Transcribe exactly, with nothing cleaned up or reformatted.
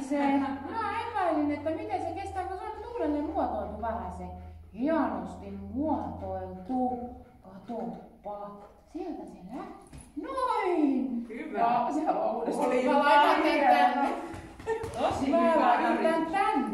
se. Mä epäilin, että miten se kestää, kun se on uudelleen muotoiltu vähän se. Hienosti muotoiltu. Katoppa. Sieltä se lähti. Noin! Hyvä. Ja se haluaa uudestaan. Oli Mä laitan hyvä. tänne. Tosi Mä hyvä laitan yritys. tän tänne.